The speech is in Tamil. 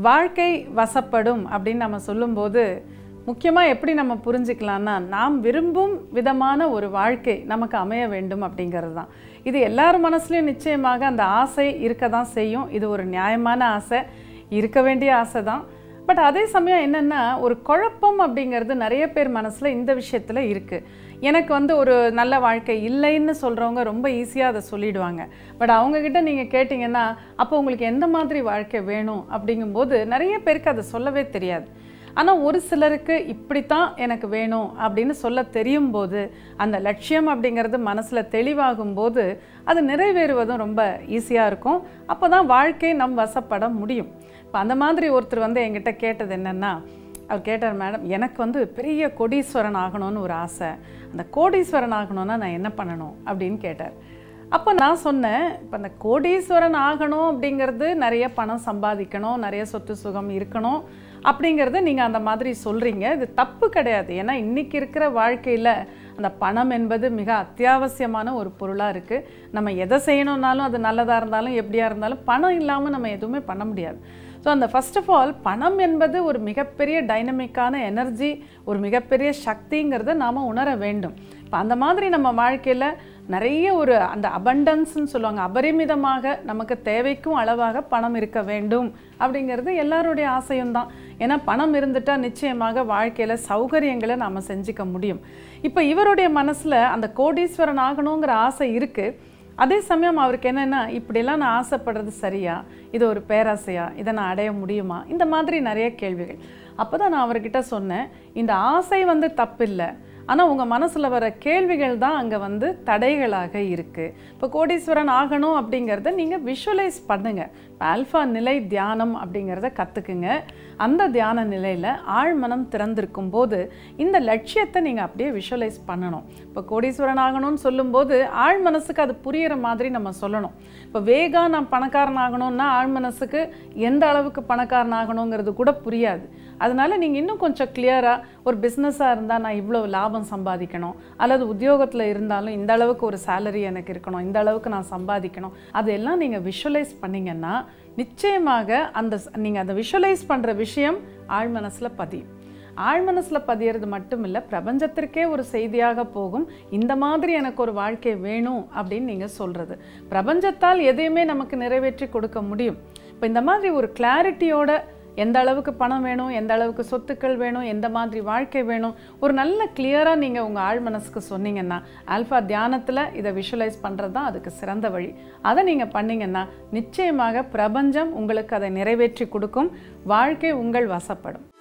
வாழ்க்கை வசப்படும் அப்படின்னு நம்ம சொல்லும்போது முக்கியமாக எப்படி நம்ம புரிஞ்சுக்கலாம்னா, நாம் விரும்பும் விதமான ஒரு வாழ்க்கை நமக்கு அமைய வேண்டும் அப்படிங்கிறது தான். இது எல்லார் மனசுலையும் நிச்சயமாக அந்த ஆசை இருக்க தான் செய்யும். இது ஒரு நியாயமான ஆசை, இருக்க வேண்டிய ஆசை தான். பட் அதே சமயம் என்னென்னா, ஒரு குழப்பம் அப்படிங்கிறது நிறைய பேர் மனசில் இந்த விஷயத்தில் இருக்குது. எனக்கு ஒரு நல்ல வாழ்க்கை இல்லைன்னு சொல்கிறவங்க ரொம்ப ஈஸியாக அதை சொல்லிடுவாங்க. பட் அவங்கக்கிட்ட நீங்கள் கேட்டிங்கன்னா, அப்போ உங்களுக்கு எந்த மாதிரி வாழ்க்கை வேணும் அப்படிங்கும்போது நிறைய பேருக்கு அதை சொல்லவே தெரியாது. ஆனால் ஒரு சிலருக்கு இப்படித்தான் எனக்கு வேணும் அப்படின்னு சொல்ல தெரியும் போது, அந்த லட்சியம் அப்படிங்கிறது மனசில் தெளிவாகும் போது அது நிறைவேறுவதும் ரொம்ப ஈஸியாக இருக்கும். அப்போ தான் வாழ்க்கை நம் வசப்பட முடியும். இப்போ அந்த மாதிரி ஒருத்தர் என்கிட்ட கேட்டது என்னென்னா, அவர் கேட்டார், மேடம் எனக்கு பெரிய கோடீஸ்வரன் ஆகணும்னு ஒரு ஆசை, அந்த கோடீஸ்வரன் ஆகணும்னா நான் என்ன பண்ணணும் அப்படின்னு கேட்டார். அப்போ நான் சொன்னேன், இப்போ அந்த கோடீஸ்வரன் ஆகணும் அப்படிங்கிறது நிறைய பணம் சம்பாதிக்கணும், நிறைய சொத்து சுகம் இருக்கணும் அப்படிங்கிறத நீங்கள் அந்த மாதிரி சொல்கிறீங்க. இது தப்பு கிடையாது. ஏன்னா இன்றைக்கி இருக்கிற வாழ்க்கையில் அந்த பணம் என்பது மிக அத்தியாவசியமான ஒரு பொருளாக இருக்குது. நம்ம எதை செய்யணுன்னாலும் அது நல்லதாக இருந்தாலும் எப்படியாக இருந்தாலும் பணம் இல்லாமல் நம்ம எதுவுமே பண்ண முடியாது. ஸோ அந்த ஃபர்ஸ்ட் ஆஃப் ஆல் பணம் என்பது ஒரு மிகப்பெரிய டைனமிக்கான எனர்ஜி, ஒரு மிகப்பெரிய சக்திங்கிறத நாம் உணர வேண்டும். இப்போ அந்த மாதிரி நம்ம வாழ்க்கையில் நிறைய அந்த அபண்டன்ஸ்ன்னு சொல்லுவாங்க, அபரிமிதமாக நமக்கு தேவைக்கும் அளவாக பணம் இருக்க வேண்டும் அப்படிங்கிறது எல்லாருடைய ஆசையும் தான். ஏன்னா பணம் இருந்துட்டால் நிச்சயமாக வாழ்க்கையில் சௌகரியங்களை நாம் செஞ்சுக்க முடியும். இப்போ இவருடைய மனசில் அந்த கோடீஸ்வரன் ஆகணுங்கிற ஆசை இருக்குது. அதே சமயம் அவருக்கு என்னென்னா, இப்படியெல்லாம் நான் ஆசைப்படுறது சரியா, இது ஒரு பேராசையா, இதை நான் அடைய முடியுமா, இந்த மாதிரி நிறைய கேள்விகள். அப்போ தான் நான் அவர்கிட்ட சொன்னேன், இந்த ஆசை தப்பில்லை, ஆனால் உங்கள் மனசில் வர கேள்விகள் தான் அங்கே தடைகளாக இருக்குது. இப்போ கோடீஸ்வரன் ஆகணும் அப்படிங்கிறத நீங்கள் விஷுவலைஸ் பண்ணுங்கள். இப்போ ஆல்ஃபா நிலை தியானம் அப்படிங்கிறத கற்றுக்குங்க. அந்த தியான நிலையில் ஆழ்மனம் திறந்திருக்கும் போது இந்த லட்சியத்தை நீங்கள் அப்படியே விஷுவலைஸ் பண்ணணும். இப்போ கோடீஸ்வரன் ஆகணும்னு சொல்லும்போது ஆழ் மனசுக்கு அது புரிகிற மாதிரி நம்ம சொல்லணும். இப்போ வேகா நான் பணக்காரன் ஆகணும்னா ஆழ் மனசுக்கு எந்த அளவுக்கு பணக்காரன் ஆகணுங்கிறது கூட புரியாது. அதனால் நீங்கள் இன்னும் கொஞ்சம் கிளியராக, ஒரு பிஸ்னஸாக இருந்தால் நான் இவ்வளோ லாபம் சம்பாதிக்கணும், அல்லது உத்தியோகத்தில் இருந்தாலும் இந்த அளவுக்கு ஒரு சேலரி எனக்கு இருக்கணும், இந்த அளவுக்கு நான் சம்பாதிக்கணும், அதெல்லாம் நீங்கள் விஷுவலைஸ் பண்ணிங்கன்னா நிச்சயமாக நீங்கள் அந்த விஷுவலைஸ் பண்ணுற விஷயம் ஆழ் மனசில் பதியும். ஆழ் மனசில் பதியறது மட்டும் இல்லை, பிரபஞ்சத்திற்கே ஒரு செய்தியாக போகும். இந்த மாதிரி எனக்கு ஒரு வாழ்க்கை வேணும் அப்படின்னு நீங்கள் சொல்கிறது, பிரபஞ்சத்தால் எதையுமே நமக்கு நிறைவேற்றி கொடுக்க முடியும். இப்போ இந்த மாதிரி ஒரு கிளாரிட்டியோட எந்த அளவுக்கு பணம் வேணும், எந்த அளவுக்கு சொத்துக்கள் வேணும், எந்த மாதிரி வாழ்க்கை வேணும், ஒரு நல்ல கிளியராக நீங்கள் உங்கள் ஆழ் மனசுக்கு சொன்னீங்கன்னா, ஆல்ஃபா தியானத்தில் இதை விஷுவலைஸ் பண்ணுறது தான் அதுக்கு சிறந்த வழி. அதை நீங்கள் பண்ணிங்கன்னா நிச்சயமாக பிரபஞ்சம் உங்களுக்கு அதை நிறைவேற்றி கொடுக்கும். வாழ்க்கை உங்கள் வசப்படும்.